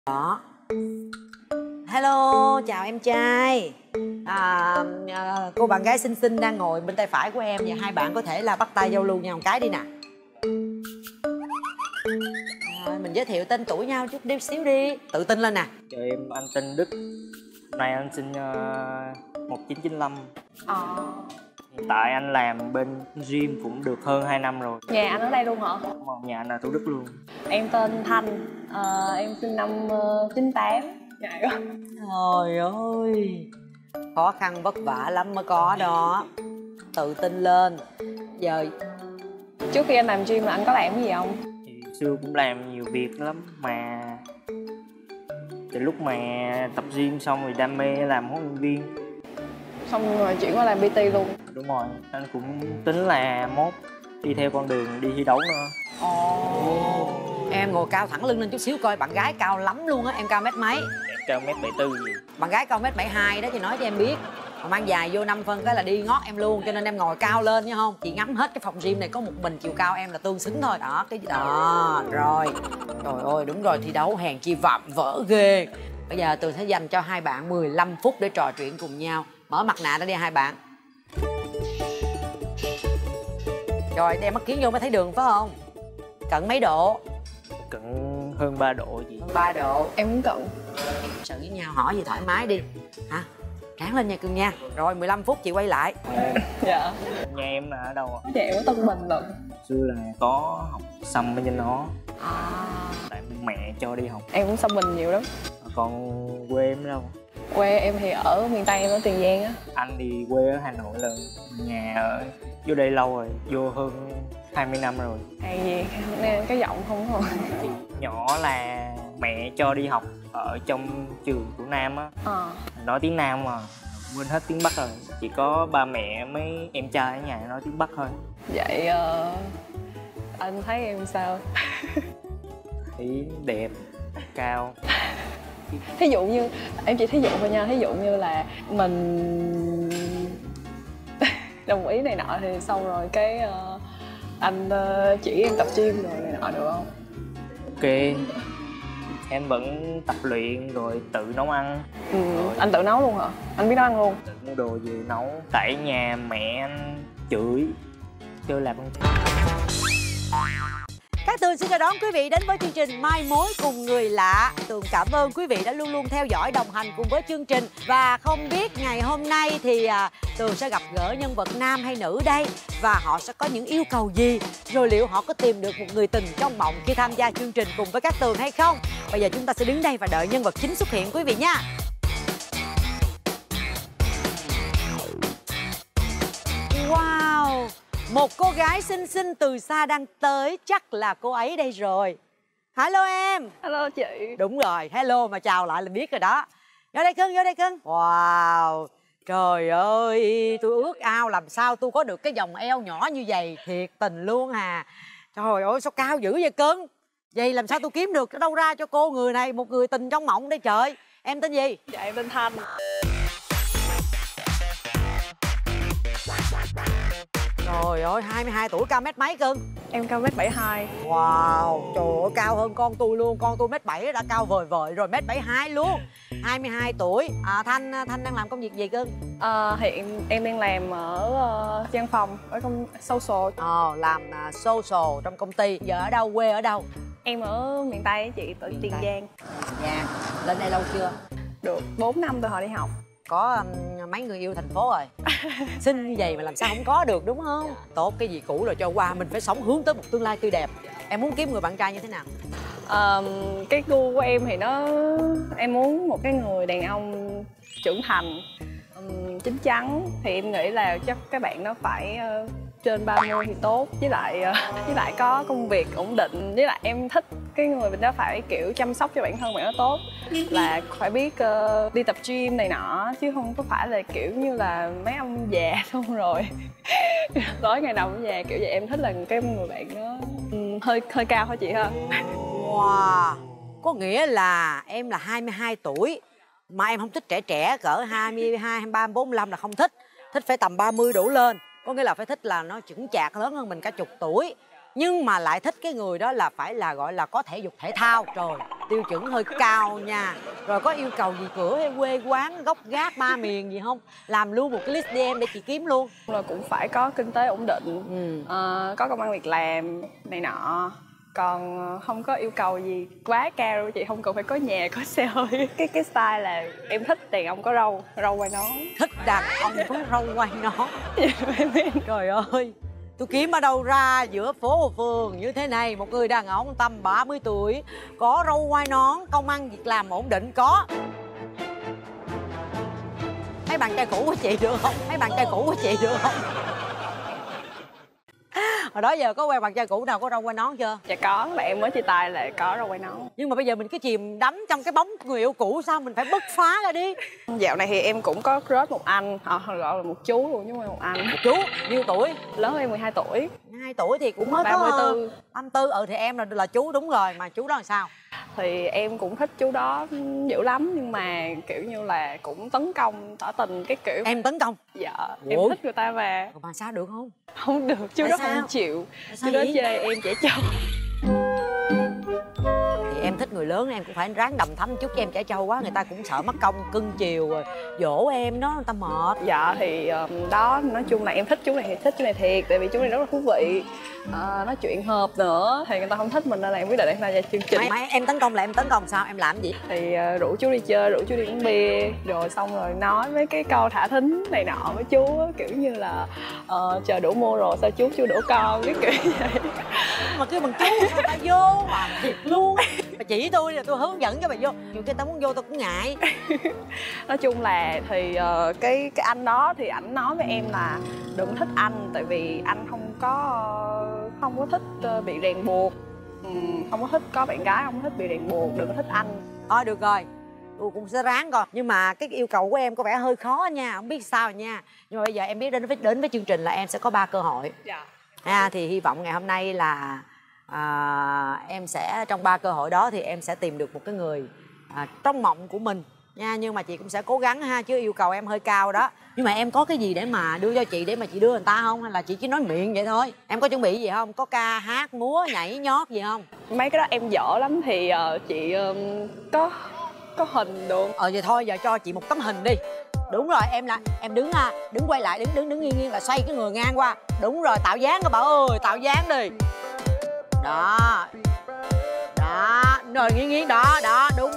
Đó. Hello, chào em trai. Cô bạn gái xinh xinh đang ngồi bên tay phải của em. Và hai bạn có thể là bắt tay giao lưu nhau một cái đi nè. Mình giới thiệu tên tuổi nhau chút xíu đi. Tự tin lên nè. Chào em, anh tên Đức. Hôm nay anh sinh 1995. Hiện tại anh làm bên gym cũng được hơn 2 năm rồi. Nhà anh ở đây luôn hả? Đúng rồi, nhà anh ở Thủ Đức luôn. Em tên Thanh, em sinh năm 98. Ngại quá. Trời ơi, khó khăn vất vả lắm mới có đó. Tự tin lên. Giờ Trước khi anh làm gym là anh có làm cái gì không? Thì xưa cũng làm nhiều việc lắm mà từ lúc mà tập gym xong rồi đam mê làm huấn luyện viên. Xong rồi chuyển qua làm PT luôn. Đúng rồi, anh cũng tính là mốt đi theo con đường đi thi đấu nữa. em ngồi cao thẳng lưng lên chút xíu coi, bạn gái cao lắm luôn á. Em cao mét mấy? Em cao 1m74 gì. Bạn gái cao 1m72 đó, chị nói cho em biết. Mà mang dài vô 5 phân cái là đi ngót em luôn. Cho nên em ngồi cao lên nha không. Chị ngắm hết cái phòng gym này có một mình chiều cao em là tương xứng thôi. Đó, cái đó, rồi. Trời ơi, đúng rồi, thi đấu hèn chi vạm vỡ ghê. Bây giờ Tường sẽ dành cho hai bạn 15 phút để trò chuyện cùng nhau. Mở mặt nạ ra đi hai bạn. Rồi, đeo mắt kiến vô mới thấy đường phải không? Cận mấy độ? Cận hơn 3 độ gì. Hơn 3 độ. Em cũng cận. Sự với nhau hỏi gì thoải mái đi. Hả? Ráng lên nha cưng nha. Rồi 15 phút chị quay lại. Dạ. Nhà em là ở đâu ạ? Dạ em ở Tân Bình lận. Xưa là có học xăm bên trên đó. Tại mẹ cho đi học. Em cũng xăm mình nhiều lắm. Còn quê em đâu? Quê em thì ở miền Tây, em ở Tiền Giang á. Anh thì quê ở Hà Nội, là nhà ở vô đây lâu rồi, vô hơn 20 năm rồi. Hàng gì nên cái giọng không rồi. Thì nhỏ là mẹ cho đi học ở trong trường của Nam á. Nói tiếng Nam mà quên hết tiếng Bắc rồi. Chỉ có ba mẹ mấy em trai ở nhà nói tiếng Bắc thôi. Vậy anh thấy em sao? Thấy đẹp, cao. Thí dụ như em chỉ thí dụ thôi nha, thí dụ như là mình đồng ý này nọ thì xong rồi cái anh chỉ em tập gym rồi này nọ được không? Ok, em vẫn tập luyện rồi tự nấu ăn. Anh tự nấu luôn hả? Anh biết nấu ăn luôn? Tự mua đồ về nấu. Tại nhà mẹ anh chửi chơi làm con trai. Các Tường xin chào đón quý vị đến với chương trình Mai Mối cùng người lạ. Tường cảm ơn quý vị đã luôn luôn theo dõi đồng hành cùng với chương trình. Và không biết ngày hôm nay thì Tường sẽ gặp gỡ nhân vật nam hay nữ đây, và họ sẽ có những yêu cầu gì, rồi liệu họ có tìm được một người tình trong mộng khi tham gia chương trình cùng với các Tường hay không. Bây giờ chúng ta sẽ đứng đây và đợi nhân vật chính xuất hiện quý vị nha. Wow, một cô gái xinh xinh từ xa đang tới, chắc là cô ấy đây rồi. Hello em. Hello chị. Đúng rồi, hello mà chào lại là biết rồi đó. Vô đây cưng, vô đây cưng. Wow, trời ơi, tôi ước ao làm sao tôi có được cái vòng eo nhỏ như vậy, thiệt tình luôn à. Trời ơi, sao cao dữ vậy cưng? Vậy làm sao tôi kiếm được ở đâu ra cho cô người này một người tình trong mộng đây trời. Em tên gì? Dạ em tên Thanh. Trời ơi, 22 tuổi, cao mét mấy cưng? Em cao 1m72. Wow, trời ơi, cao hơn con tôi luôn. Con tôi 1m7 đã cao vời vợi rồi, 1m72 luôn. 22 tuổi. Thanh đang làm công việc gì cưng? Hiện em đang làm ở văn phòng, ở công social. Làm social trong công ty. Giờ ở đâu, quê ở đâu? Em ở miền Tây á chị, ở Tiền Giang. Dạ. Lên đây lâu chưa? Được 4 năm từ hồi đi học. Có mấy người yêu thành phố rồi. Xinh như vậy mà làm sao không có được đúng không? Tốt, cái gì cũ rồi cho qua, mình phải sống hướng tới một tương lai tươi đẹp. Em muốn kiếm người bạn trai như thế nào? Cái gu của em thì em muốn một cái người đàn ông trưởng thành, chín chắn. Thì em nghĩ là chắc các bạn nó phải trên 30 thì tốt, với lại có công việc ổn định, với lại em thích cái người mình đó phải kiểu chăm sóc cho bản thân bạn nó tốt, là phải biết đi tập gym này nọ, chứ không có phải là kiểu như là mấy ông già xong rồi tối ngày nào cũng già kiểu vậy. Em thích là cái người bạn nó hơi cao hả chị ha? Wow, có nghĩa là em là 22 tuổi mà em không thích trẻ trẻ cỡ 22, 23, 45 là không thích. Thích phải tầm 30 đổ lên. Có nghĩa là phải thích là nó chững chạc lớn hơn mình cả chục tuổi. nhưng mà lại thích cái người đó là phải là gọi là có thể dục thể thao. Trời, tiêu chuẩn hơi cao nha. Rồi có yêu cầu gì cửa hay quê quán gốc gác ba miền gì không? Làm luôn một cái list DM để chị kiếm luôn. Rồi cũng phải có kinh tế ổn định, có công ăn việc làm này nọ. Còn không có yêu cầu gì quá cao, chị không cần phải có nhà có xe hơi. Cái style là em thích đàn ông có râu quai nón. Thích đàn ông có râu quai nón. Trời ơi, tôi kiếm ở đâu ra giữa phố phường như thế này một người đàn ông tầm 30 tuổi có râu quai nón, công ăn việc làm ổn định. Có mấy bạn trai cũ của chị được không? Mấy bạn trai cũ của chị được không? Hồi đó giờ có quen bạn trai cũ nào có râu quai nón chưa? Dạ có, bạn em mới chia tay là có râu quai nón. Nhưng mà bây giờ mình cứ chìm đắm trong cái bóng người yêu cũ, sao mình phải bứt phá ra đi. Dạo này thì em cũng có crush một anh, gọi là một chú luôn chứ không phải một anh. Một chú nhiêu tuổi? Lớn hơn em 12 tuổi. 12 tuổi thì cũng mới 34. có 34. Thì em là chú đúng rồi. Mà chú đó là sao? Thì em cũng thích chú đó dữ lắm, nhưng mà kiểu như là cũng tấn công tỏ tình cái kiểu. Em tấn công? Dạ. Ủa? Em thích người ta mà. Mà sao được không? Không được, chú Tại đó sao? không chịu. Sao Chú đó vậy? chê em trẻ trâu. Thì em thích người lớn em cũng phải ráng đầm thắm chút, chứ em trẻ trâu quá người ta cũng sợ mất công cưng chiều rồi dỗ em đó, người ta mệt. Dạ thì đó, nói chung là em thích chú này thì thích chú này thiệt, tại vì chú này rất là thú vị, nói chuyện hợp nữa. Thì người ta không thích mình nên là em quyết định em tham gia chương trình. Mà em tấn công là em tấn công sao? Em làm gì? Thì rủ chú đi chơi, rủ chú đi uống bia, rồi xong rồi nói mấy cái câu thả thính này nọ với chú á, kiểu như là chờ đủ mua rồi sao chú chưa đủ con, cái kiểu như vậy. Mà kêu bằng chú sao ta vô mà thiệt luôn. Mà chỉ tôi là tôi hướng dẫn cho bà vô, nhiều khi ta muốn vô tôi cũng ngại. Nói chung là thì cái anh đó thì ảnh nói với em là đừng thích anh, tại vì anh không có thích bị ràng buộc, không có thích có bạn gái, không có thích bị ràng buộc, đừng có thích anh. Thôi được rồi, tôi cũng sẽ ráng coi. Nhưng mà cái yêu cầu của em có vẻ hơi khó nha, không biết sao nha. Nhưng mà bây giờ em biết đến với chương trình là em sẽ có 3 cơ hội. Dạ. Thì hy vọng ngày hôm nay là em sẽ trong 3 cơ hội đó thì em sẽ tìm được một cái người trong mộng của mình nha. Nhưng mà chị cũng sẽ cố gắng ha, chứ yêu cầu em hơi cao đó. Nhưng mà em có cái gì để mà đưa cho chị để mà chị đưa người ta không, hay là chị chỉ nói miệng vậy thôi? Em có chuẩn bị gì không? Có ca hát múa nhảy nhót gì không? Mấy cái đó em dở lắm, thì chị có hình được. Vậy thôi giờ cho chị một tấm hình đi. Đúng rồi, em đứng quay lại, đứng nghiêng là xoay cái người ngang qua. Đúng rồi, tạo dáng các bạn ơi, tạo dáng đi. Đó. Đó, rồi nghiêng đó, đúng.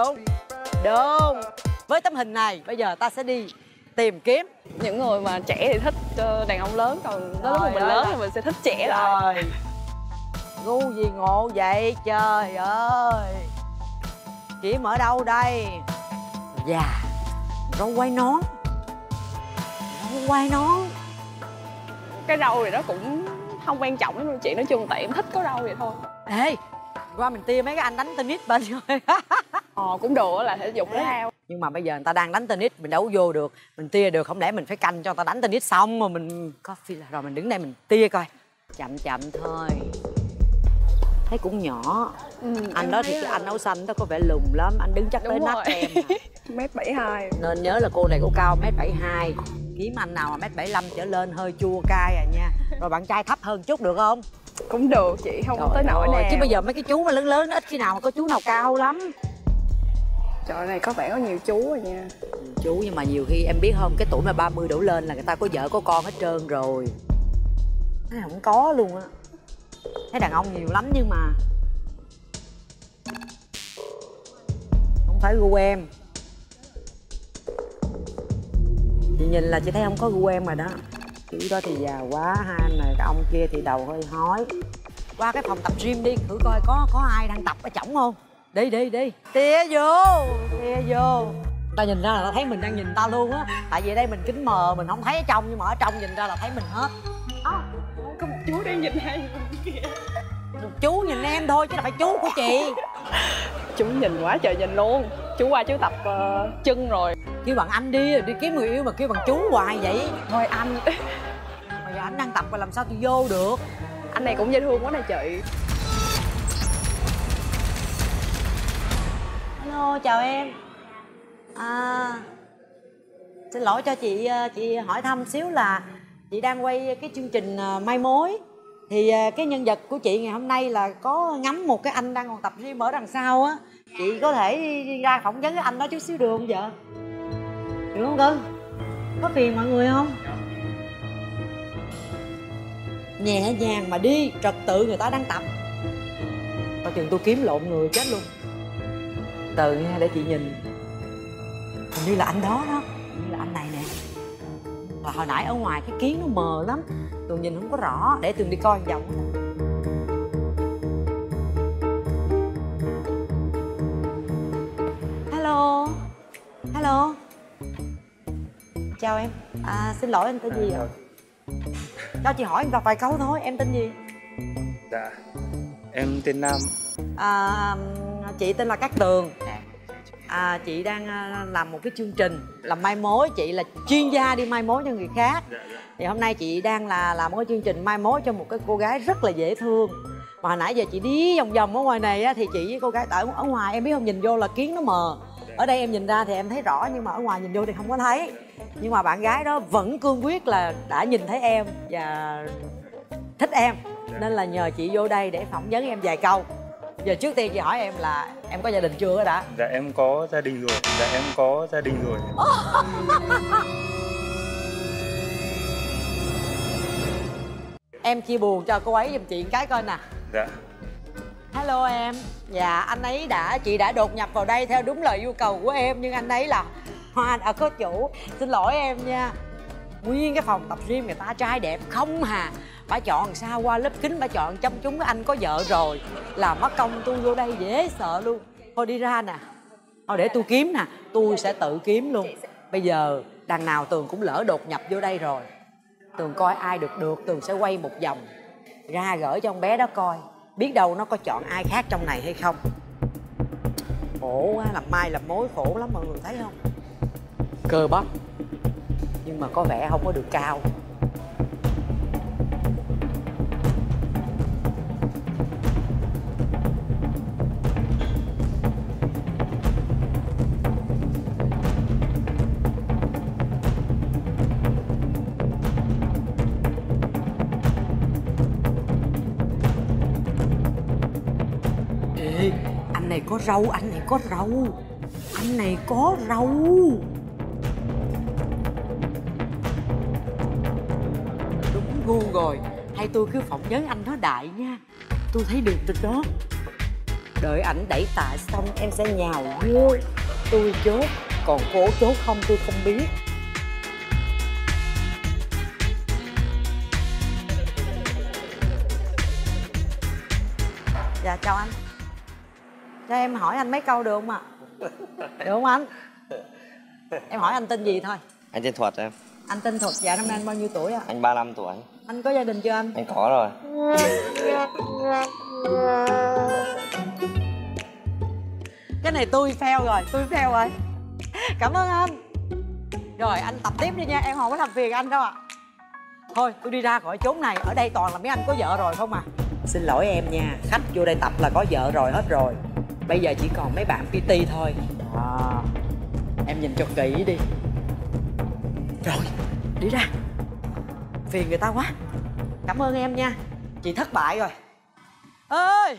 Với tấm hình này bây giờ ta sẽ đi tìm kiếm. Những người mà trẻ thì thích đàn ông lớn, còn tới lúc mà mình lớn thì mình sẽ thích trẻ lại. Rồi. Ngu gì ngộ vậy trời ơi. Kiếm ở đâu đây? Dạ, râu quai nón. Cái râu thì nó cũng không quan trọng lắm chị, nói chung tại em thích có râu vậy thôi. Ê, qua mình tia mấy cái anh đánh tennis bên rồi. Cũng được là thể dục thể thao. Nhưng mà bây giờ người ta đang đánh tennis, mình đâu vô được, mình tia được, không lẽ mình phải canh cho người ta đánh tennis xong rồi mình coffee rồi mình đứng đây mình tia coi. Chậm thôi. Thấy cũng nhỏ. Anh đó thì cái anh áo xanh đó có vẻ lùn lắm, anh đứng chắc tới nách em. 1m72. Nên nhớ là cô này cô cao 1m72. Kiếm anh nào mà 1m75 trở lên hơi chua cay nha. Rồi bạn trai thấp hơn chút được không? Cũng được chị, không tới nỗi nào. Chứ bây giờ mấy cái chú mà lớn ít khi nào mà có chú nào cao lắm. Trời này có vẻ có nhiều chú rồi nha. Chú nhưng mà nhiều khi em biết không, cái tuổi mà 30 đổ lên là người ta có vợ có con hết trơn rồi. Cái này không có luôn á. Thấy đàn ông nhiều lắm nhưng mà không phải gu em. Chị nhìn là chị thấy không có gu em rồi đó. Kiểu đó thì già quá, hai anh này ông kia thì đầu hơi hói. Qua cái phòng tập gym đi, thử coi có ai đang tập ở trỏng không. Đi tia vô. Ta nhìn ra là ta thấy mình đang nhìn ta luôn á. Tại vì đây mình kính mờ mình không thấy ở trong, nhưng mà ở trong nhìn ra là thấy mình hết. Có một chú đang nhìn hai người kìa. Chú nhìn em thôi chứ là phải chú của chị. Chú nhìn quá trời nhìn luôn. Chú qua chú tập chân rồi. Kêu bằng anh đi kiếm người yêu mà kêu bằng chú hoài vậy. Thôi anh. Mà giờ anh đang tập mà làm sao tôi vô được. Anh này cũng dễ thương quá nè chị. Hello, chào em. Xin lỗi cho chị hỏi thăm xíu là chị đang quay cái chương trình Mai Mối Thì cái nhân vật của chị ngày hôm nay là có ngắm một cái anh đang còn tập gym ở đằng sau á. Chị có thể đi ra phỏng vấn cái anh đó chút xíu được không vợ? Được không cưng? Có phiền mọi người không? Nhẹ nhàng mà đi, trật tự người ta đang tập. Coi chừng tôi kiếm lộn người chết luôn. Từ nha, để chị nhìn. Hình như là anh đó đó, hình như là anh này nè. Và hồi nãy ở ngoài cái kiến nó mờ lắm, Tường nhìn không có rõ. Để Tường đi coi một vòng. Hello. Hello. Chào em. Xin lỗi, anh tên gì ạ? Cho chị hỏi em vài câu thôi, em tên gì? Dạ, em tên Nam. Chị tên là Cát Tường. Chị đang làm một cái chương trình làm mai mối. Chị là chuyên gia đi mai mối cho người khác. Thì hôm nay chị đang làm một cái chương trình mai mối cho một cái cô gái rất là dễ thương. Mà hồi nãy giờ chị đi vòng vòng ở ngoài này á, thì chị với cô gái ở ngoài em biết không, nhìn vô là kiến nó mờ. Ở đây em nhìn ra thì em thấy rõ, nhưng mà ở ngoài nhìn vô thì không có thấy. Nhưng mà bạn gái đó vẫn cương quyết là đã nhìn thấy em và thích em, nên là nhờ chị vô đây để phỏng vấn em vài câu. Giờ trước tiên chị hỏi em là em có gia đình chưa đã? Dạ em có gia đình rồi. Dạ em có gia đình rồi. Em chia buồn cho cô ấy giùm chị một cái coi nè. Dạ. Hello em. Dạ anh ấy chị đã đột nhập vào đây theo đúng lời yêu cầu của em, nhưng anh ấy là hoa đã có chủ. Xin lỗi em nha. Nguyên cái phòng tập gym người ta trai đẹp không hà. Bà chọn sao qua lớp kính, bà chọn chăm chúng anh có vợ rồi. Làm mất công tôi vô đây dễ sợ luôn. Thôi đi ra nè. Thôi để tôi kiếm nè. Tôi sẽ tự kiếm luôn. Bây giờ đằng nào Tường cũng lỡ đột nhập vô đây rồi. Tường coi ai được Tường sẽ quay một vòng ra gửi cho con bé đó coi. Biết đâu nó có chọn ai khác trong này hay không. Khổ quá, làm mai làm mối khổ lắm mọi người thấy không? Cơ bắp nhưng mà có vẻ không có được cao. Ê, anh này có râu, anh này có râu. Anh này có râu. Đúng gu rồi. Hay tôi cứ phỏng vấn anh đó đại nha. Tôi thấy được từ đó. Đợi ảnh đẩy tạ xong em sẽ nhào vô. Tôi chốt. Còn cô chốt không tôi không biết. Dạ chào anh. Cho em hỏi anh mấy câu được không ạ? Được không anh? Em hỏi anh tên gì thôi. Anh tên Thuật em. Anh tên Thuật. Dạ năm nay anh bao nhiêu tuổi ạ? Anh 35 tuổi. Anh có gia đình chưa anh? Anh có rồi. Cái này tôi fail rồi. Cảm ơn anh. Rồi anh tập tiếp đi nha, em không có làm phiền anh đâu ạ. Thôi tôi đi ra khỏi chốn này. Ở đây toàn là mấy anh có vợ rồi không à. Xin lỗi em nha, khách vô đây tập là có vợ rồi hết rồi. Bây giờ chỉ còn mấy bạn PT thôi. Em nhìn cho kỹ đi. Rồi, đi ra. Phiền người ta quá. Cảm ơn em nha. Chị thất bại rồi. Ơi,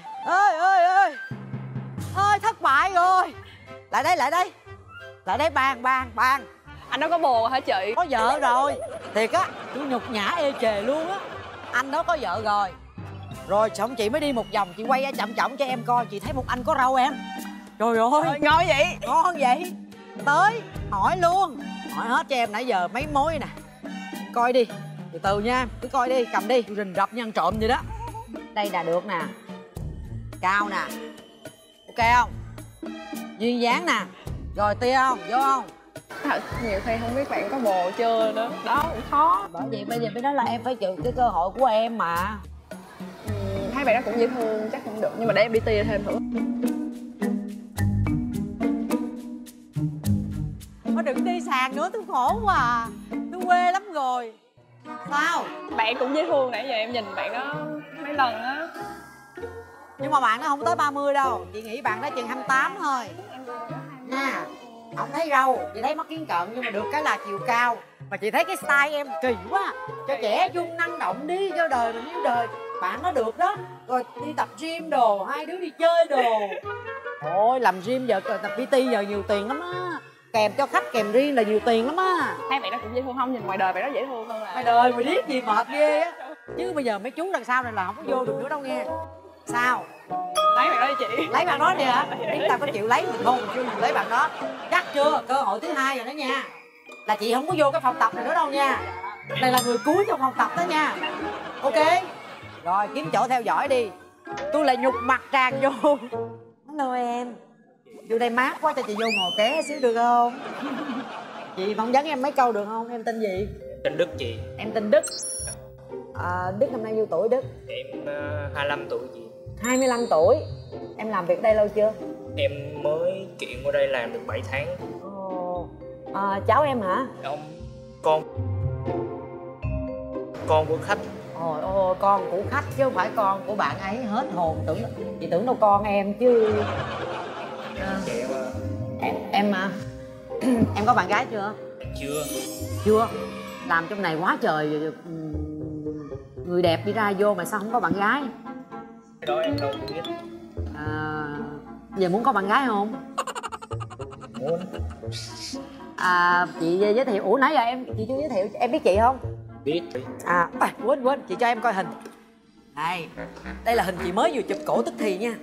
thất bại rồi. Lại đây. Lại đây bàn. Anh đó có bồ rồi hả chị? Có vợ rồi. Thiệt á, tôi nhục nhã ê chề luôn á. Anh đó có vợ rồi. Rồi xong chị mới đi một vòng, chị quay ra chậm chậm cho em coi. Chị thấy một anh có râu em. Trời ơi, Ngon vậy. ngon vậy. Tới, hỏi luôn. Hỏi hết cho em nãy giờ mấy mối nè. Coi đi, từ từ nha, cứ coi đi, cầm đi. Rình rập như ăn trộm vậy đó. Đây là được nè. Cao nè. Ok không? Duyên dáng nè. Rồi tia không? Vô không? Thật, nhiều khi không biết bạn có bồ chưa nữa. Đó cũng khó. Bởi vậy bây giờ mới nói là em phải chịu cái cơ hội của em mà. Thấy bạn đó cũng dễ thương, chắc cũng được. Nhưng mà để em đi tia thêm thử. Thôi đừng đi sàn nữa, tôi khổ quá à. Tôi quê lắm rồi. Sao? Bạn cũng dễ thương, nãy giờ em nhìn bạn đó mấy lần á. Nhưng mà bạn nó không tới 30 đâu. Chị nghĩ bạn đó chừng 28 thôi. Nha. Không thấy râu, chị thấy mắt kiến cận, nhưng mà được cái là chiều cao. Mà chị thấy cái style em kỳ quá. Cho trẻ trung năng động đi, cho đời mình yêu đời. bạn nó được đó. Rồi đi tập gym đồ, hai đứa đi chơi đồ. Ôi làm gym giờ tập PT giờ nhiều tiền lắm á. Kèm cho khách kèm riêng là nhiều tiền lắm á. Hai bạn nó cũng dễ thương không? Nhìn ngoài đời bạn nó dễ thương hơn là Ngoài đời mày biết gì mệt ghê á. Chứ bây giờ mấy chú đằng sau này là không có vô được nữa đâu nghe. Sao? lấy bạn đó đi chị. Lấy bạn đó đi hả? Biết tao có chịu lấy mình không? Mình chưa mình lấy bạn đó. Chắc chưa? Cơ hội thứ hai rồi đó nha. Là chị không có vô cái phòng tập này nữa đâu nha. Này là người cuối trong phòng tập đó nha. Ok. Rồi kiếm chỗ theo dõi đi. Tôi là nhục mặt tràn vô. Hello em. Vô đây mát quá, cho chị vô ngồi ké xíu được không? Chị phỏng vấn em mấy câu được không? Em tên gì? Tên Đức chị. Em tên Đức. Đức năm nay nhiêu tuổi Đức? Em 25 tuổi chị. 25 tuổi. Em làm việc đây lâu chưa? Em mới chuyển qua đây làm được 7 tháng. Cháu em hả? Ông con của khách. Ôi con của khách chứ không phải con của bạn ấy. Hết hồn, chị tưởng đâu con em chứ. Em mà em có bạn gái chưa? Chưa. Làm trong này quá trời người đẹp đi ra vô mà sao không có bạn gái? Cái đó em đâu biết. Giờ muốn có bạn gái không? Muốn. Chị giới thiệu. Ủa nãy giờ chị chưa giới thiệu. Em biết chị không? Biết. Quên chị cho em coi hình. Đây là hình chị mới vừa chụp cổ tức thì nha.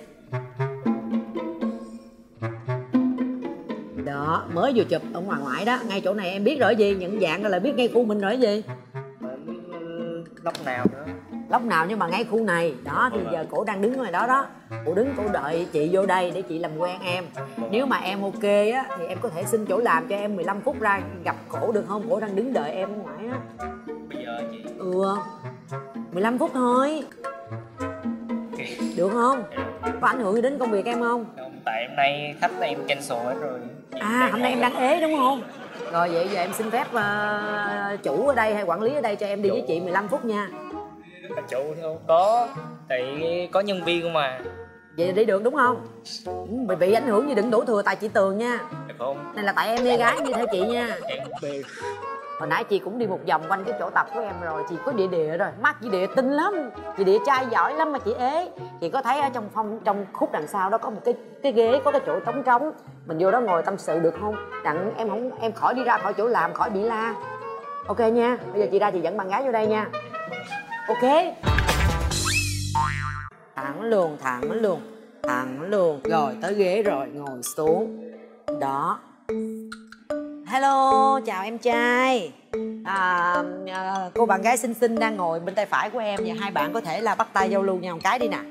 Đó, mới vừa chụp ở ngoài ngoại đó. Ngay chỗ này em biết rồi gì. Nhận dạng là biết ngay khu mình rồi gì. Lóc nào nữa. Lóc nào nhưng mà ngay khu này. Đó thì giờ cổ đang đứng ngoài đó đó. Cổ đứng cổ đợi chị vô đây để chị làm quen em. Nếu mà em ok á thì em có thể xin chỗ làm cho em 15 phút ra gặp cổ được không? Cổ đang đứng đợi em ở ngoài á. Bây giờ chị. 15 phút thôi. Được không? Có ảnh hưởng gì đến công việc em không? Không, tại hôm nay khách em cancel hết rồi. Hôm nay em đang ế đúng không? Rồi vậy giờ em xin phép chủ ở đây hay quản lý ở đây cho em đi với chị 15 phút nha. Chủ thì không có, tại có nhân viên mà. Vậy đi được đúng không? Bị ảnh hưởng gì đừng đổ thừa tại chị Tường nha. Được không? Này là tại em mê gái như theo chị nha. Em bê. Hồi nãy chị cũng đi một vòng quanh cái chỗ tập của em rồi. Chị có địa địa rồi. Mắt chị địa tinh lắm. Chị địa trai giỏi lắm mà chị ế. Chị có thấy ở trong khúc đằng sau đó có một cái ghế, có cái chỗ trống trống. Mình vô đó ngồi tâm sự được không? Đặng em khỏi đi ra khỏi chỗ làm, khỏi bị la. Ok nha. Bây giờ chị ra chị dẫn bạn gái vô đây nha. Ok. Thẳng luôn. Rồi tới ghế rồi, ngồi xuống. Đó. Hello, chào em trai. Cô bạn gái xinh xinh đang ngồi bên tay phải của em. Và hai bạn có thể là bắt tay giao lưu nhau một cái đi nè.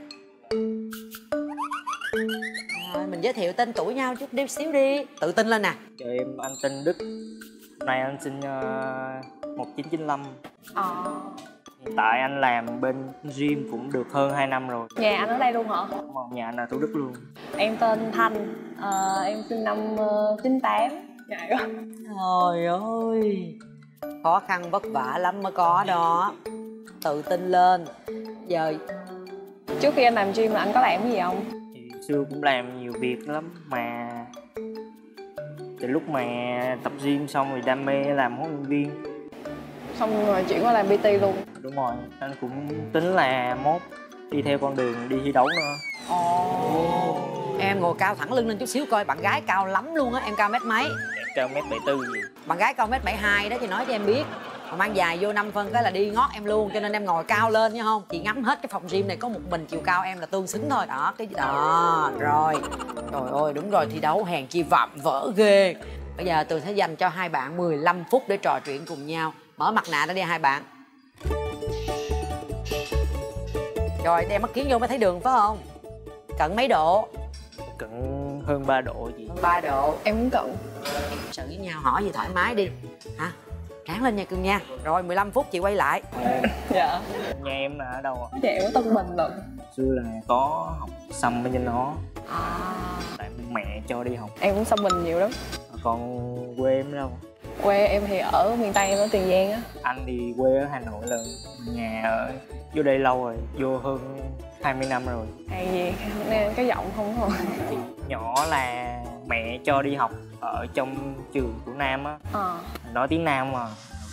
Mình giới thiệu tên tuổi nhau chút đi xíu đi. Tự tin lên nè. Cho em anh tên Đức. Nay anh sinh 1995. Hiện tại anh làm bên gym cũng được hơn 2 năm rồi. Nhà anh ở đây luôn hả? Đúng rồi, nhà anh ở Thủ Đức luôn. Em tên Thanh, em sinh năm 98. Ngại quá. Trời ơi, khó khăn vất vả lắm mới có đó. Tự tin lên. Giờ Trước khi anh làm gym là anh có làm cái gì không? Thì xưa cũng làm nhiều việc lắm mà từ lúc mà tập gym xong rồi đam mê làm huấn luyện viên. Xong rồi chuyển qua làm PT luôn. Đúng rồi, anh cũng tính là mốt đi theo con đường đi thi đấu nữa. em ngồi cao thẳng lưng lên chút xíu coi. Bạn gái cao lắm luôn á. Em cao mét mấy? Em cao 1m74 gì. Bạn gái cao 1m72 đó, chị nói cho em biết. Mà mang dài vô 5 phân cái là đi ngót em luôn. Cho nên em ngồi cao lên nha không? Chị ngắm hết cái phòng gym này có một mình chiều cao em là tương xứng thôi. Đó, cái đó. Rồi. Trời ơi, đúng rồi, thi đấu hèn chi vạm vỡ ghê. Bây giờ Tường sẽ dành cho hai bạn 15 phút để trò chuyện cùng nhau. Mở mặt nạ ra đi hai bạn. Rồi, đeo mắt kiếng vô mới thấy đường phải không? Cận mấy độ? Cận hơn 3 độ gì. Hơn 3 độ. Em cũng cận. Sự với nhau hỏi gì thoải mái đi. Hả? Ráng lên nha cưng nha. Rồi 15 phút chị quay lại. Dạ. Nhà em là ở đâu ạ? Dạ em ở Tân Bình lận. Xưa là có học xăm bên trên nó. Tại mẹ cho đi học. Em cũng xăm mình nhiều lắm. Còn quê em ở đâu? Quê em thì ở miền Tây, em ở Tiền Giang á. Anh thì quê ở Hà Nội lần. Nhà ở vô đây lâu rồi, vô hơn 20 năm rồi. Gì nên cái giọng không rồi. Thì nhỏ là mẹ cho đi học ở trong trường của Nam á. Nói tiếng Nam mà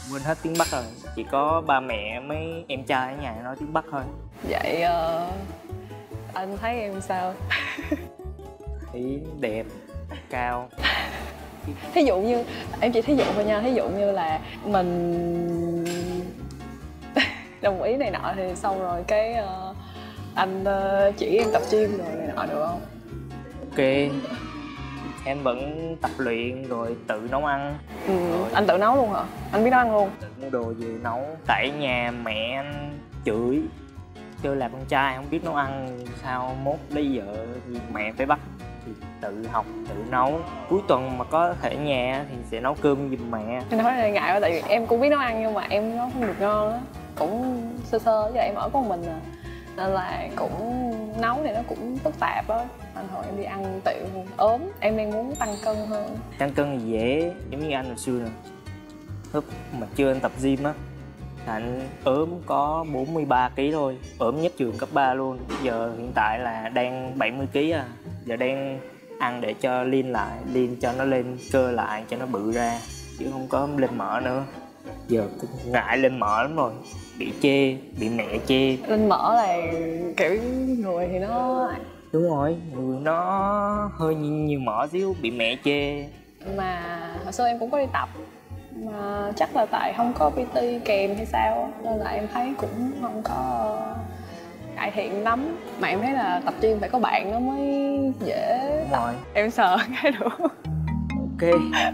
quên hết tiếng Bắc rồi, chỉ có ba mẹ mấy em trai ở nhà nói tiếng Bắc thôi. Vậy anh thấy em sao? Thấy đẹp, cao. Thí dụ như em chỉ thí dụ thôi nha, thí dụ như là mình đồng ý này nọ thì xong rồi cái anh chỉ em tập gym rồi này nọ được không? Ok, em vẫn tập luyện rồi tự nấu ăn. Anh tự nấu luôn hả? Anh biết nấu ăn luôn? Tự mua đồ về nấu. Tại nhà mẹ anh chửi kêu là con trai không biết nấu ăn sao mốt lấy vợ thì mẹ phải bắt, thì tự học tự nấu. Cuối tuần mà có thể nhà thì sẽ nấu cơm giùm mẹ. Em nói này ngại quá, tại vì em cũng biết nấu ăn nhưng mà em nấu không được ngon á, cũng sơ sơ, với em ở con mình à, nên là cũng nấu thì nó cũng phức tạp á. Anh hồi em đi ăn tiệm ốm, em đang muốn tăng cân hơn. Tăng cân thì dễ, giống như anh hồi xưa nè, lúc mà chưa anh tập gym á, anh ốm có 43 kg thôi, ốm nhất trường cấp 3 luôn. Giờ hiện tại là đang 70 kg à, giờ đang ăn để cho lean lại, lean cho nó lên cơ lại, cho nó bự ra, chứ không có lên mỡ nữa. Giờ cũng ngại lên mỡ lắm rồi, bị chê, bị mẹ chê. Lên mỡ là kiểu người thì nó... Đúng rồi, người nó hơi nhiều mỡ xíu, bị mẹ chê. Mà hồi xưa em cũng có đi tập, mà chắc là tại không có PT kèm hay sao á, nên là em thấy cũng không có cải thiện lắm. Mà em thấy là tập gym phải có bạn nó mới dễ Đúng tập. rồi. Em sợ cái đủ. Ok.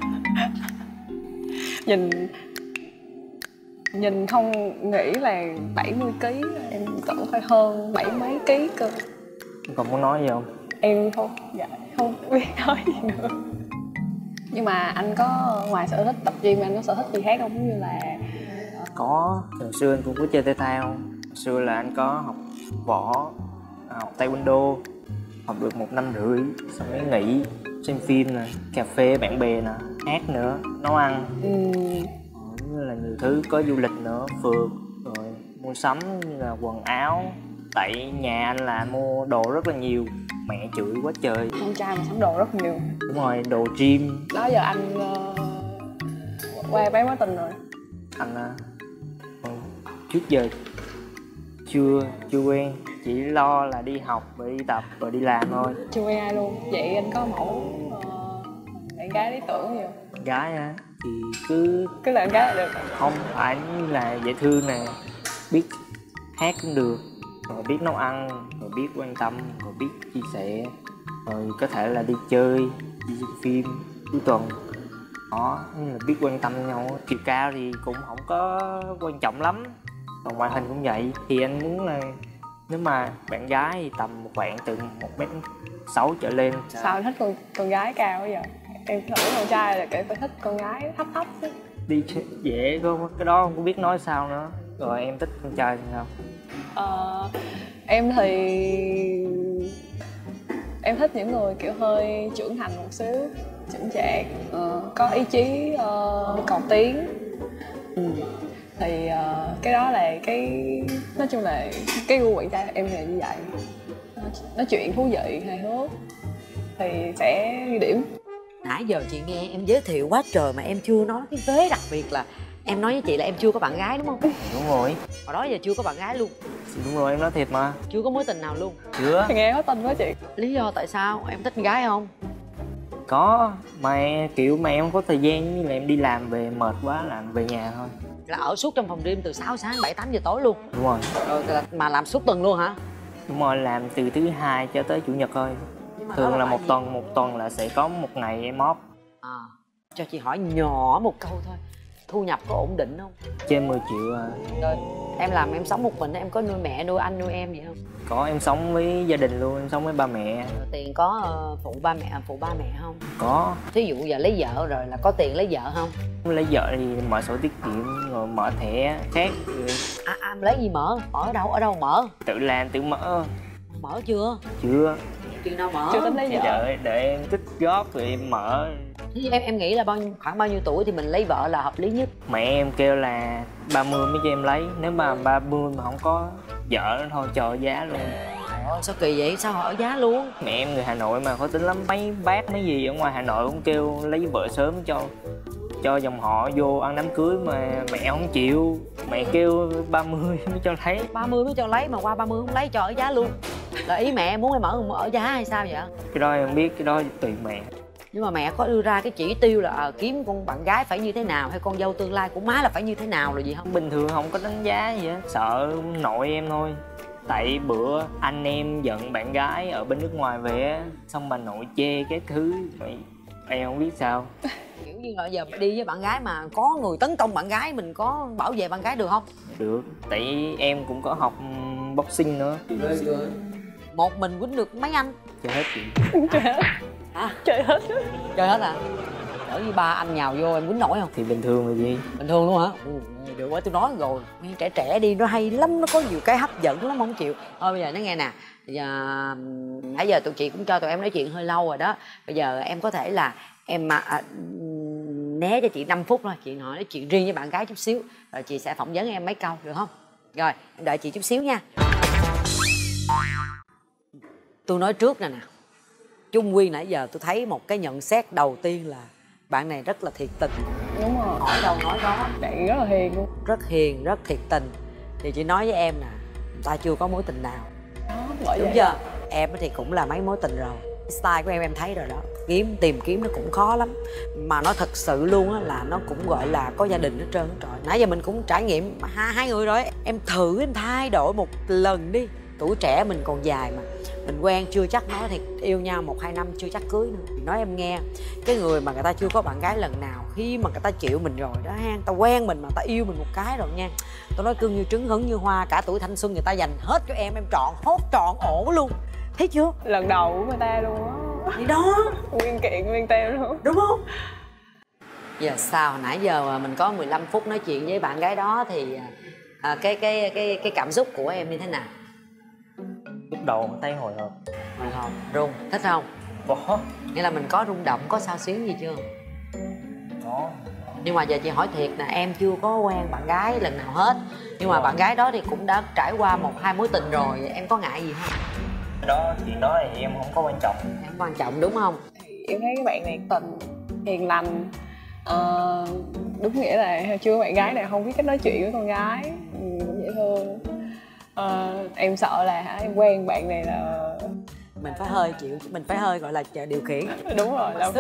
Nhìn không nghĩ là 70 kg, em tưởng phải hơn 70 mấy ký cơ. Còn muốn nói gì không? Em thôi, dạ không biết nói gì nữa. Nhưng mà anh có ngoài sở thích tập gym anh có sở thích gì khác không? Giống như là Có, hồi xưa anh cũng có chơi thể thao. Hồi xưa là anh có học võ, học taekwondo, học được 1 năm rưỡi, xong mới nghỉ, xem phim nè, cà phê bạn bè nè, hát nữa, nấu ăn. Như là nhiều thứ, có du lịch nữa, phượt, rồi mua sắm như là quần áo. Tại nhà anh là mua đồ rất là nhiều, mẹ chửi quá trời. con trai mà sắm đồ rất nhiều. Đúng rồi, đồ gym. Đó giờ anh qua bé mối tình rồi. Anh trước giờ chưa quen, chỉ lo là đi học rồi đi tập rồi đi làm thôi. Chưa quen ai luôn. Vậy anh có mẫu bạn gái lý tưởng gì không? Con gái á thì cứ là bạn gái là được. không phải như là dễ thương nè, biết hát cũng được, rồi biết nấu ăn, rồi biết quan tâm, rồi biết chia sẻ, rồi có thể là đi chơi, đi xem phim cuối tuần. Đó, như là biết quan tâm nhau. Chiều cao thì cũng không có quan trọng lắm, còn ngoại hình cũng vậy. Thì anh muốn là nếu mà bạn gái thì tầm một bạn từ 1m6 trở lên. Sao thích con gái cao bây giờ? Em tưởng con trai là kiểu phải thích con gái thấp thấp chứ. Đi dễ không, cái đó không biết nói sao nữa. Rồi em thích con trai thì sao? Em thì em thích những người kiểu hơi trưởng thành một xíu, chững chạc, có ý chí cầu tiến. Thì cái đó là cái, nói chung là cái gu bạn trai em là như vậy. Nói chuyện thú vị, hài hước thì sẽ ghi điểm. Nãy giờ chị nghe em giới thiệu quá trời mà em chưa nói cái vế đặc biệt là em nói với chị là em chưa có bạn gái đúng không? Đúng rồi. Hồi đó giờ chưa có bạn gái luôn. Đúng rồi, em nói thiệt mà. Chưa có mối tình nào luôn. Chưa. Nghe có tin quá chị. Lý do tại sao? Em thích con gái không? Có, mà kiểu mà em không có thời gian, như là em đi làm về mệt quá làm về nhà thôi. Là ở suốt trong phòng gym từ 6 sáng 7-8 giờ tối luôn. Đúng rồi. Rồi mà làm suốt tuần luôn hả? Đúng rồi, làm từ thứ Hai cho tới Chủ nhật thôi. Thường là một tuần là sẽ có một ngày em off. Cho chị hỏi nhỏ một câu thôi, thu nhập có ổn định không? Trên 10 triệu à. Rồi em làm em sống một mình, em có nuôi mẹ nuôi anh nuôi em gì không? Có, em sống với gia đình luôn, em sống với ba mẹ. Rồi tiền có phụ ba mẹ không? Có. Thí dụ giờ lấy vợ rồi là có tiền lấy vợ không? Lấy vợ thì mở sổ tiết kiệm rồi mở thẻ khác. Lấy gì mở? Ở đâu mở? Tự làm tự mở. Mở chưa? Chưa. Chừng nào mở? Chưa tính lấy vợ. Đợi em tích góp rồi em mở. Em nghĩ là khoảng bao nhiêu tuổi thì mình lấy vợ là hợp lý nhất? Mẹ em kêu là 30 mới cho em lấy. Nếu mà 30 mà không có vợ nữa thôi chờ giá luôn. Ôi sao kỳ vậy? Sao hỏi giá luôn? Mẹ em người Hà Nội mà khó tính lắm, mấy bác mấy gì ở ngoài Hà Nội cũng kêu lấy vợ sớm cho cho dòng họ vô ăn đám cưới mà mẹ không chịu. Mẹ kêu 30 mới cho lấy. 30 mới cho lấy mà qua 30 không lấy, cho ở giá luôn. Là ý mẹ muốn em ở giá hay sao vậy? Cái đó em không biết, cái đó tùy mẹ. Nhưng mà mẹ có đưa ra cái chỉ tiêu là kiếm con bạn gái phải như thế nào, hay con dâu tương lai của má là phải như thế nào rồi gì không? Bình thường không có đánh giá gì hết, sợ nội em thôi. Tại bữa anh em giận bạn gái ở bên nước ngoài về á, xong bà nội chê cái thứ em không biết sao. Kiểu như là giờ đi với bạn gái mà có người tấn công bạn gái, mình có bảo vệ bạn gái được không? Được, tại em cũng có học boxing nữa. Một mình quýnh được mấy anh? Chơi hết chị. Chơi hết. Hả? Chơi hết. Chơi hết à? Ở như ba anh nhào vô em quýnh nổi không? Thì bình thường rồi gì. Bình thường luôn hả? Được quá, tôi nói rồi, trẻ trẻ đi nó hay lắm, nó có nhiều cái hấp dẫn lắm, không chịu. Thôi bây giờ nó nghe nè, bây giờ nãy giờ tụi chị cũng cho tụi em nói chuyện hơi lâu rồi đó. Bây giờ em có thể là em né cho chị 5 phút thôi, chị nói chuyện riêng với bạn gái chút xíu, rồi chị sẽ phỏng vấn em mấy câu được không? Rồi em đợi chị chút xíu nha. Tôi nói trước nè, chung quy nãy giờ tôi thấy một cái nhận xét đầu tiên là bạn này rất là thiệt tình. Đúng rồi. Hỏi đâu nói đó. Bạn rất là hiền luôn. Rất hiền, rất thiệt tình. Thì chị nói với em nè, ta chưa có mối tình nào. Bởi Đúng vậy. chưa? Em thì cũng là mấy mối tình rồi. Style của em thấy rồi đó. Tìm kiếm nó cũng khó lắm. Mà nó thật sự luôn á là nó cũng gọi là có gia đình hết trơn hết trọi. Nãy giờ mình cũng trải nghiệm hai người rồi. Em thử em thay đổi một lần đi. Tuổi trẻ mình còn dài mà. Mình quen chưa chắc, nói thiệt, yêu nhau 1-2 năm chưa chắc cưới nữa. Nói em nghe, cái người mà người ta chưa có bạn gái lần nào, khi mà người ta chịu mình rồi đó ha, người ta quen mình mà người ta yêu mình một cái rồi nha, tôi nói cưng như trứng hứng như hoa, cả tuổi thanh xuân người ta dành hết cho em trọn hốt trọn ổ luôn. Thấy chưa? Lần đầu của người ta luôn á. Thì đó, Nguyên kiện nguyên tem luôn. đúng không? Giờ sao, hồi nãy giờ mình có 15 phút nói chuyện với bạn gái đó thì cái cảm xúc của em như thế nào? Lúc đầu thấy hồi hộp. Hồi hộp, run, thích không? Có. Nghĩa là mình có rung động, có xao xuyến gì chưa? Có. Nhưng mà giờ chị hỏi thiệt nè, em chưa có quen bạn gái lần nào hết. Nhưng mà bạn gái đó thì cũng đã trải qua 1-2 mối tình rồi, em có ngại gì không? Đó, chuyện đó thì em không có quan trọng. Em quan trọng đúng không? Em thấy các bạn này tình, hiền lành. Đúng nghĩa là chưa có bạn gái nào không biết cách nói chuyện với con gái. Cũng dễ thương. Em sợ là em quen bạn này là Mình phải hơi chịu, mình phải hơi gọi là điều khiển. đúng rồi là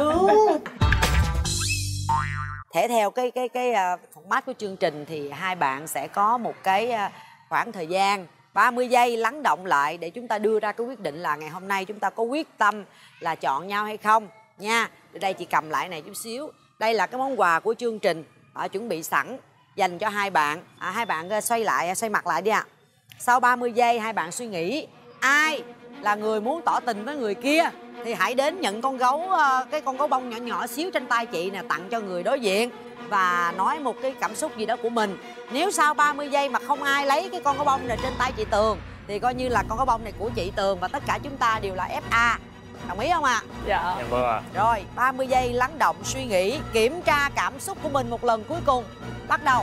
Thể theo cái format của chương trình thì hai bạn sẽ có một cái khoảng thời gian 30 giây lắng động lại để chúng ta đưa ra cái quyết định là ngày hôm nay chúng ta có quyết tâm là chọn nhau hay không nha. Ở đây chị cầm lại này chút xíu. Đây là cái món quà của chương trình chuẩn bị sẵn dành cho hai bạn. Hai bạn xoay mặt lại đi ạ. Sau 30 giây hai bạn suy nghĩ ai là người muốn tỏ tình với người kia thì hãy đến nhận con gấu, cái con gấu bông nhỏ nhỏ xíu trên tay chị nè, tặng cho người đối diện và nói một cái cảm xúc gì đó của mình. Nếu sau 30 giây mà không ai lấy cái con gấu bông này trên tay chị Tường thì coi như là con gấu bông này của chị Tường và tất cả chúng ta đều là FA. Đồng ý không ạ? dạ. Dạ vâng ạ. Rồi 30 giây lắng động suy nghĩ, kiểm tra cảm xúc của mình một lần cuối cùng. Bắt đầu.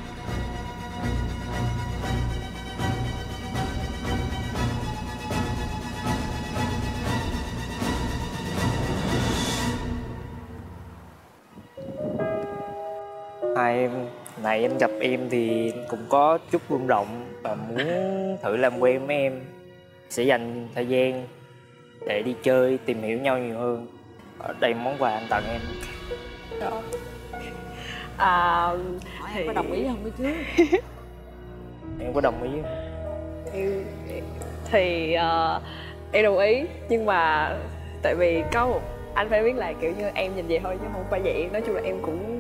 Hai em này anh gặp em thì cũng có chút rung động và muốn thử làm quen với em. Sẽ dành thời gian để đi chơi, tìm hiểu nhau nhiều hơn. Ở đây món quà anh tặng em. Hỏi em có đồng ý không chứ? Em có đồng ý không? Thì em đồng ý, nhưng mà tại vì có một anh phải biết là kiểu như em nhìn vậy thôi chứ không phải vậy. Nói chung là em cũng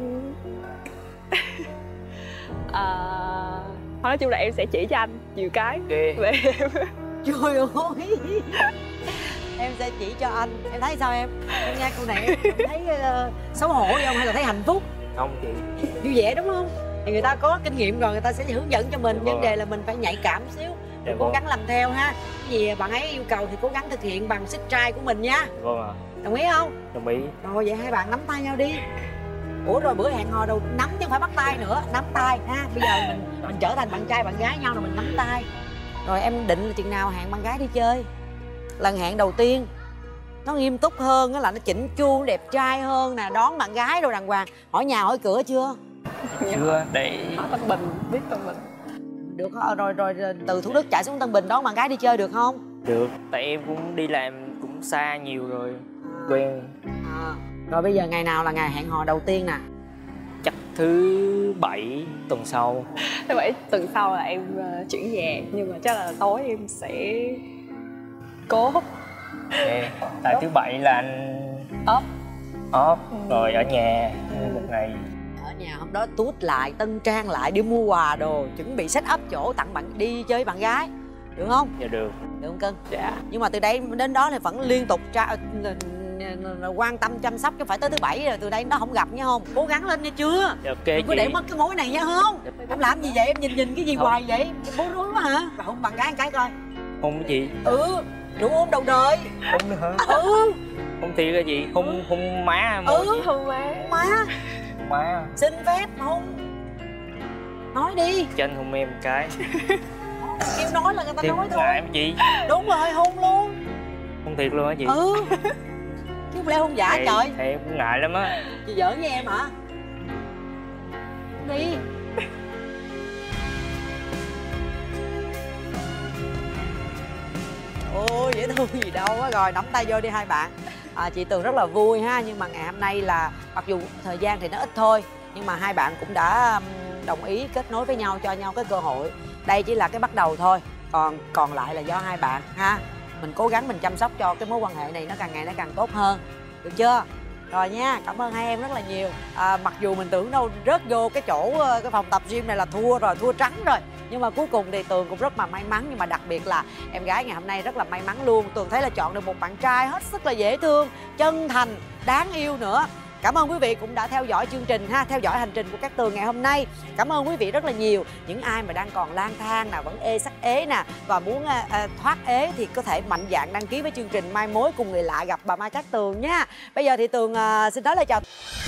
nói chung là em sẽ chỉ cho anh nhiều cái về em. Trời ơi, em sẽ chỉ cho anh. Em thấy sao em nghe câu này em thấy xấu hổ không hay là thấy hạnh phúc? Không chị. Vui vẻ đúng không? Thì người ta có kinh nghiệm rồi, người ta sẽ hướng dẫn cho mình. Dạ Vấn đề là mình phải nhạy cảm xíu, Dạ cố vâng. gắng làm theo ha. Cái gì bạn ấy yêu cầu thì cố gắng thực hiện bằng sức trai của mình nha. Vâng ạ. Đồng ý không? Đồng ý. Rồi vậy hai bạn nắm tay nhau đi. Ủa rồi bữa hẹn hò đâu nắm chứ không phải bắt tay nữa. Nắm tay ha. Bây giờ mình trở thành bạn trai bạn gái nhau rồi mình nắm tay. Rồi em định là chừng nào hẹn bạn gái đi chơi? Lần hẹn đầu tiên nó nghiêm túc hơn, nó là nó chỉnh chu, nó đẹp trai hơn nè, đón bạn gái rồi đàng hoàng. Hỏi nhà hỏi cửa chưa? Chưa, để Ở Tân Bình, biết Tân Bình. Được rồi từ Thủ Đức chạy xuống Tân Bình đón bạn gái đi chơi được không? được. Tại em cũng đi làm cũng xa nhiều rồi, quen. Rồi bây giờ ngày nào là ngày hẹn hò đầu tiên nè? Chắc thứ 7 tuần sau. Thứ 7 tuần sau là em chuyển về, nhưng mà chắc là tối em sẽ cố. Tại thứ 7 là anh off rồi ở nhà một ngày. Ở nhà hôm đó tút lại, tân trang lại, đi mua quà đồ, chuẩn bị set up chỗ tặng bạn đi chơi bạn gái, được không? Dạ được. Được không cưng? Dạ. Nhưng mà từ đây đến đó thì vẫn liên tục quan tâm chăm sóc, chứ phải tới thứ 7 rồi từ đây đến đó không gặp nha không? Cố gắng lên nha chưa? Dạ, ok Đừng có chị. để mất cái mối này nha không? Em làm gì vậy? Em nhìn cái gì Không. hoài vậy? Bối rối quá hả? Bà hôn bạn gái một cái coi. Hôn cái gì? Đủ ôm đầu đời. Hôn nữa hả? Hôn thiệt là gì? Hôn má môi gì? Hôn má. Má xin phép hôn. Nói đi. Cho anh hôn em một cái. Kêu nói là người ta Thiệt nói thôi. ngại em chị. Đúng rồi, hôn luôn. Hôn thiệt luôn hả chị? Chứ không lẽ hôn giả Thì- trời. thì em cũng ngại lắm á. Chị giỡn với em hả? Đi. Ôi dễ thương gì đâu á. Rồi nắm tay vô đi hai bạn. Chị Tường rất là vui ha. Nhưng mà ngày hôm nay là mặc dù thời gian thì nó ít thôi, nhưng mà hai bạn cũng đã đồng ý kết nối với nhau, cho nhau cái cơ hội. Đây chỉ là cái bắt đầu thôi, còn lại là do hai bạn ha. Mình cố gắng mình chăm sóc cho cái mối quan hệ này nó càng ngày nó càng tốt hơn, được chưa? Rồi nha, cảm ơn hai em rất là nhiều. Mặc dù mình tưởng đâu rớt vô cái chỗ cái phòng tập gym này là thua rồi, thua trắng rồi, nhưng mà cuối cùng thì Tường cũng rất là may mắn. Nhưng mà đặc biệt là em gái ngày hôm nay rất là may mắn luôn. Tường thấy là chọn được một bạn trai hết sức là dễ thương, chân thành, đáng yêu nữa. Cảm ơn quý vị cũng đã theo dõi chương trình ha, theo dõi hành trình của Cát Tường ngày hôm nay. Cảm ơn quý vị rất là nhiều. Những ai mà đang còn lang thang nè, vẫn ê sắc ế nè, và muốn thoát ế thì có thể mạnh dạn đăng ký với chương trình Mai Mối Cùng Người Lạ Gặp Bà Mai Cát Tường nha. Bây giờ thì Tường xin nói lời chào.